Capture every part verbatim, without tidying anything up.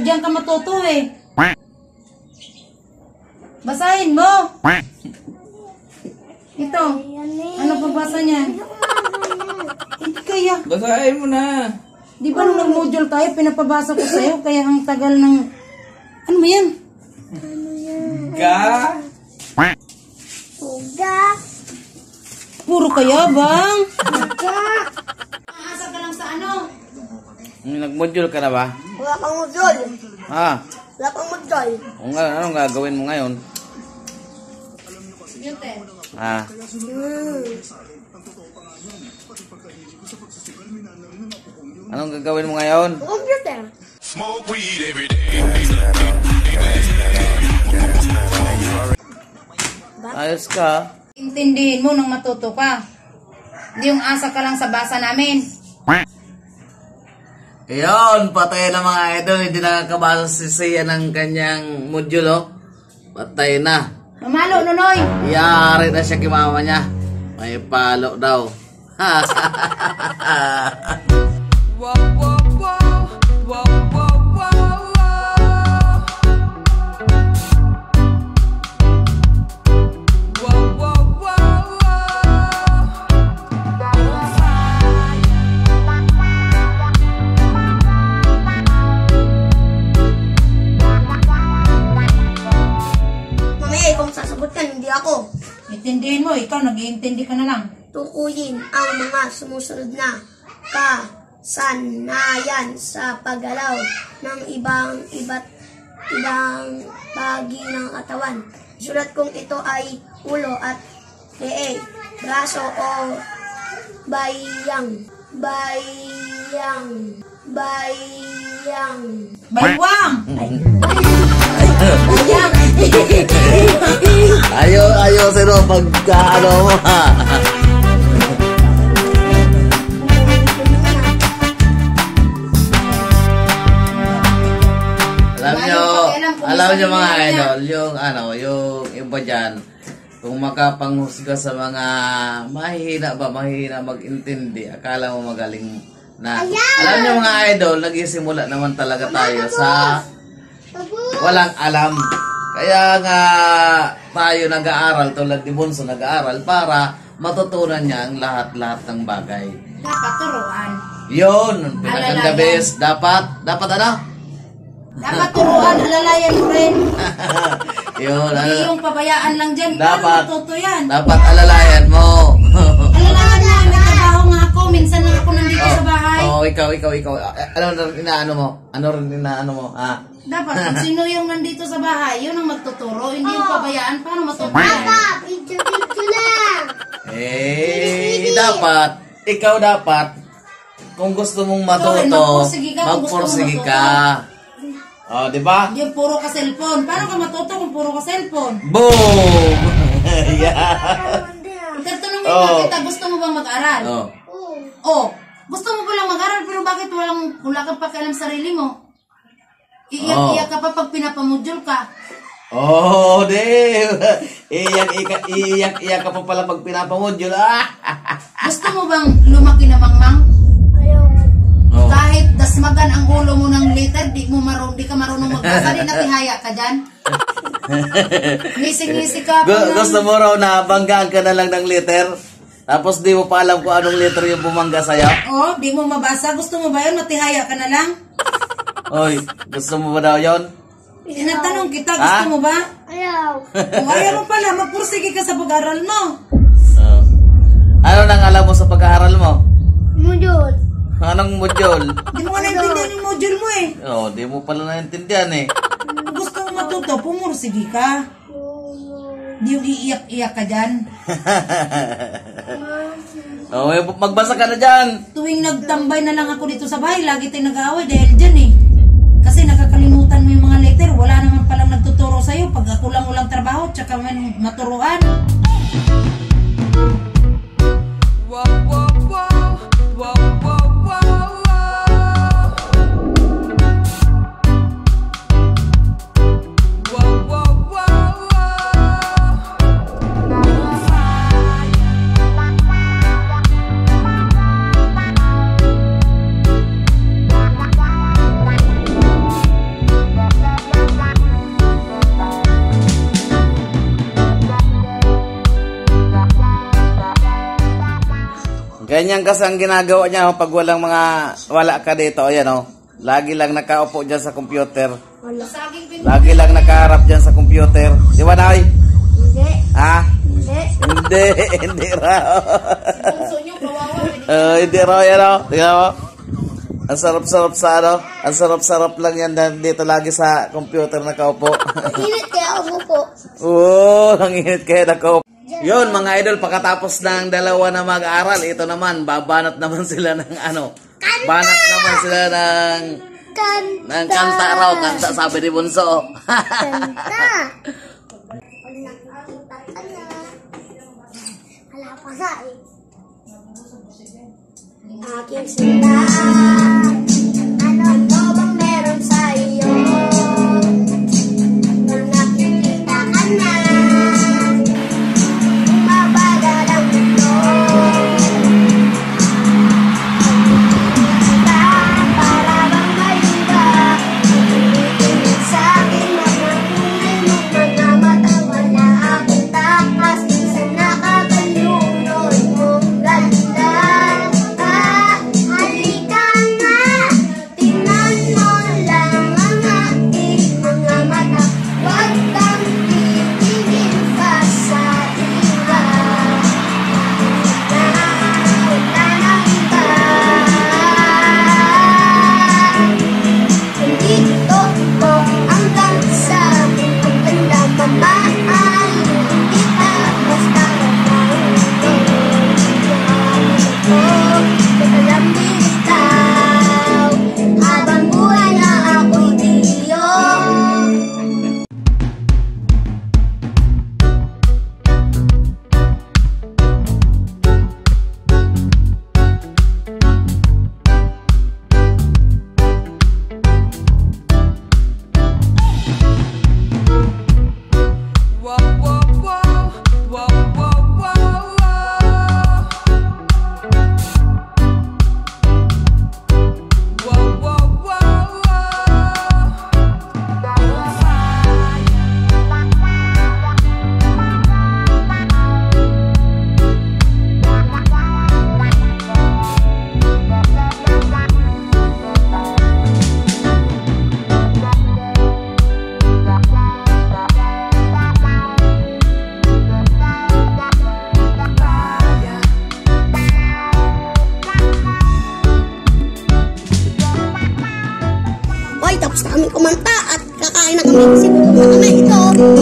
diyan ka matuto eh. Basahin mo. Ito. Ano pabasa niyan? Hindi kaya. Basahin mo na. Di ba nung nag-module tayo, pinapabasa ko sa'yo, kaya ang tagal ng... Ano ba yan? Ga. Uga. Puro kaya bang? Asa ka lang sa ano? Nag-module ka na ba? Wala pang module. Ha? Wala pang module. O nga, anong gagawin mo ngayon? Yute. Ha? Hmm. Anong gagawin mo ngayon? Computer. Smoke weed every day. Ayos ka. Intindihin mo nang matuto ka. Hindi yung asa ka lang sa basa namin. Ayun, patay na mga idol. Hindi nakakabasa si Sia ng kanyang module, oh. Patay na. Mamalo, Nonoy. Yari na siya kay mama niya. May palo daw. Mamaya, kung sasagot ka, hindi ako. Intindihin mo, ikaw nag-iintindi ka na lang. Tukuyin ang mga sumusunod na kasanayan sa paggalaw ng ibang iba't ibang bahagi ng katawan. Sulat kung ito ay ulo at leeg, braso o bayang, bayang, bayang. Baywang! Ayo, ayo, sino pagka ano mo, ha? Alam nyo, alam nyo mga idol, yung ano, yung iba dyan, kung makapanghusga sa mga mahihina ba, mahihina mag-intindi, akala mo magaling na. Alam nyo mga idol, nag-isimula naman talaga tayo sa walang alam. Kaya nga tayo nag-aaral, tulad ni Bunso nag-aaral, para matutunan niya ang lahat-lahat ng bagay. Dapat turuan. Yun, pinaganda best, dapat, dapat ano? Dapat turuan, alalayan mo rin. Yun, Hindi ano? yung pabayaan lang dyan. Dapat. Paano matuto yan? Dapat alalayan mo. Alalayan mo, may trabaho nga ako. Minsan lang ako nandito sa bahay. Oh, ikaw, ikaw, ikaw. Ano rin inaano mo? Ano rin inaano mo? Ah. Dapat kung sino yung nandito sa bahay, yun ang magtuturo. Hindi yung pabayaan. Paano matuto yan? Video-video lang. Eh, dapat, ikaw dapat, kung gusto mong matuto, magpursige ka kung gusto mong magpursige matuto. ka. Oh, di ba? Yung puro ka cellphone. Paano ka matuto kung puro ka cellphone? Boom! Yeah. Itatanungin Oh. ka kita, gusto mo bang mag-aral? Oh. Oh, gusto mo palang mag-aral pero bakit walang, wala kang pakialam sa sarili mo? Iiyak-iyak ka pa pag pinapamodule ka. Oh, di. Iyak, iyak, iyak, iyak ka pa pala pag pinapamodule. Ah! Gusto mo bang lumaki na mangmang? Ayaw. Oh. Kahit dasmagan ang ulo mo ng liter, di mo marunong, di ka marunong magbasa, di natihaya ka dyan. Ngising-ngisi ka. Gu- pa gusto ng- mo raw na banggaan ka na lang ng liter? Tapos di mo pa alam kung anong liter yung bumangga sa'yo? Oh, di mo mabasa. Gusto mo ba yun? Matihaya ka na lang. Oy, gusto mo ba daw yun? Tinatanong kita, gusto Ha? mo ba? Ayaw. Kung ayaw mo pala, magpursige ka sa pag-aral mo. Oh. Ano nang alam mo sa pag-aaral mo? Module. Anong module? Di mo nga naintindihan yung module mo eh. Oh, di mo pala naintindihan eh. Kung gusto mo matuto, pumursige ka. Di yung iiyak-iyak ka dyan. Oh, eh, magbasa ka na dyan. Tuwing nagtambay na lang ako dito sa bahay, lagi tayong nag-aaway dahil dyan eh. Kasi nakakalimutan mo yung mga letter, wala naman palang nagtuturo sa'yo. Pag ako lang walang trabaho, tsaka man maturuan. Ganyan kasi ang ginagawa niya oh, pag walang mga, wala ka dito, ayan oh. Lagi lang nakaupo dyan sa computer. Wala. Lagi lang nakaharap dyan sa computer. Di ba, Nay? Hindi. Ha? Hindi. Hindi, hindi raw. Bunso nyo, kawawa. Uh, hindi raw yan oh. Tingnan mo. Ang sarap-sarap sa ano. Ang sarap-sarap lang yan dito lagi sa computer nakaupo. Init kaya ako po. Oo, ang init kayo nakaupo. Yun mga idol, pagkatapos ng dalawa na mag-aaral, ito naman, babanat naman sila ng ano. Banat naman sila ng... Kanta. ng kanta raw, kanta sabi ni Bunso. Kanta. Pag nakikita ka na. Wala pa nga eh. Aking sinta. Ano to bang meron sa iyo? Nang nakikita ka na. Mabagal ang mundo. Para bang may iba. Tumitingin sa akin mga kulay mo, mga mata. Wala akong takas sa nakakalunod mong ganda. Ah, halika nga. Tingnan mo lang ang aking mga mata. Huwag kang titingin pa sa iba. Wala nang iba. Hindi totoo hanggang sa pagtanda. Mamahalin kita basta ikaw. Teka lang bitaw. Habang buhay na ako'y diyo. Whoa, whoa, whoa, whoa, whoa, whoa, whoa. Whoa, whoa, Hoy, tapos na kami kumanta at kakain na kami kasi gutom na kami. Ito.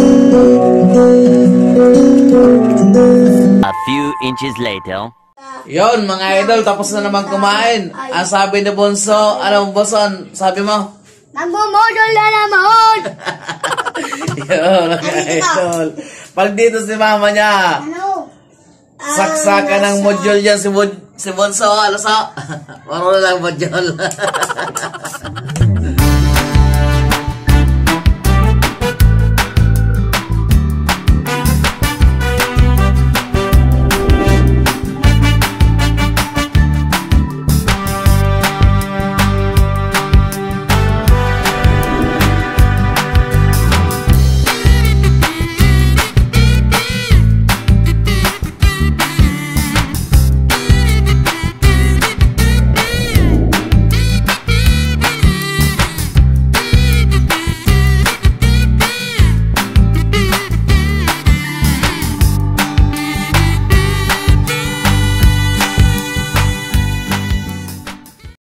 A few inches later. Yun mga idol, tapos na naman kumain. Ang sabi ni Bunso, ano Bunson, sabi mo? Nagmumodol na naman. Yun mga idol. Pag dito si mama niya, Ano? saksakan ng module yan si, Bun si Bunso. Ano sa? Marunong lang module.